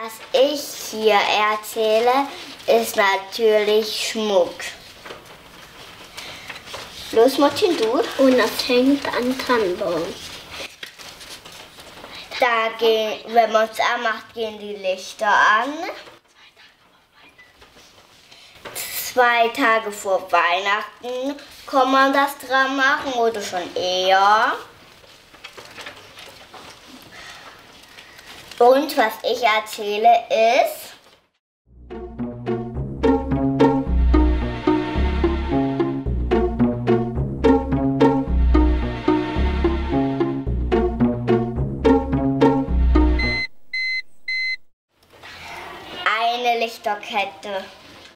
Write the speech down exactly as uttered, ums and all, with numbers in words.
Was ich hier erzähle, ist natürlich Schmuck. Los, Martin, du. Und das hängt an Tannenbaum. Da gehen, wenn man es anmacht, gehen die Lichter an. Zwei Tage vor Weihnachten kann man das dran machen oder schon eher. Und was ich erzähle ist, eine Lichterkette.